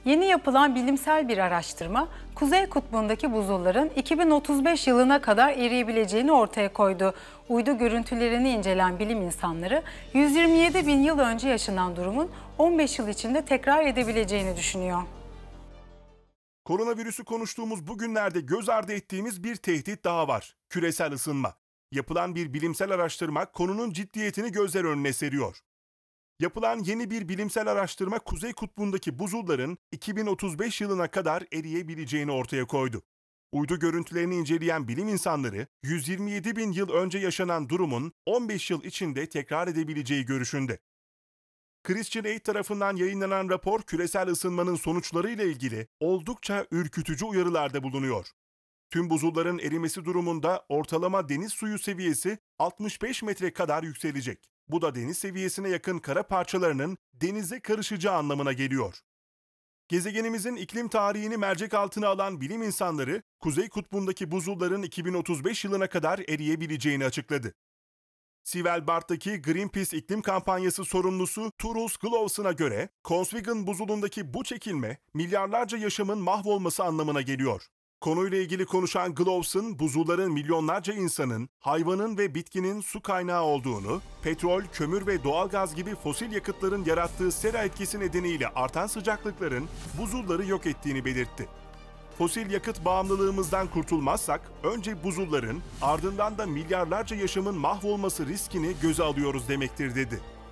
Yeni yapılan bilimsel bir araştırma, Kuzey Kutbu'ndaki buzulların 2035 yılına kadar eriyebileceğini ortaya koydu. Uydu görüntülerini incelen bilim insanları, 127 bin yıl önce yaşanan durumun 15 yıl içinde tekrar edebileceğini düşünüyor. Koronavirüsü konuştuğumuz bu günlerde göz ardı ettiğimiz bir tehdit daha var: küresel ısınma. Yapılan bir bilimsel araştırma konunun ciddiyetini gözler önüne seriyor. Yapılan yeni bir bilimsel araştırma Kuzey Kutbu'ndaki buzulların 2035 yılına kadar eriyebileceğini ortaya koydu. Uydu görüntülerini inceleyen bilim insanları, 127 bin yıl önce yaşanan durumun 15 yıl içinde tekrar edebileceği görüşünde. Christian Aid tarafından yayınlanan rapor, küresel ısınmanın sonuçlarıyla ilgili oldukça ürkütücü uyarılarda bulunuyor. Tüm buzulların erimesi durumunda ortalama deniz suyu seviyesi 65 metre kadar yükselecek. Bu da deniz seviyesine yakın kara parçalarının denize karışacağı anlamına geliyor. Gezegenimizin iklim tarihini mercek altına alan bilim insanları, Kuzey Kutbu'ndaki buzulların 2035 yılına kadar eriyebileceğini açıkladı. Svalbard'daki Greenpeace iklim kampanyası sorumlusu Truls Glovson'a göre, Konsvigen buzulundaki bu çekilme, milyarlarca yaşamın mahvolması anlamına geliyor. Konuyla ilgili konuşan Glovson, buzulların milyonlarca insanın, hayvanın ve bitkinin su kaynağı olduğunu, petrol, kömür ve doğalgaz gibi fosil yakıtların yarattığı sera etkisi nedeniyle artan sıcaklıkların buzulları yok ettiğini belirtti. Fosil yakıt bağımlılığımızdan kurtulmazsak, önce buzulların, ardından da milyarlarca yaşamın mahvolması riskini göze alıyoruz demektir dedi.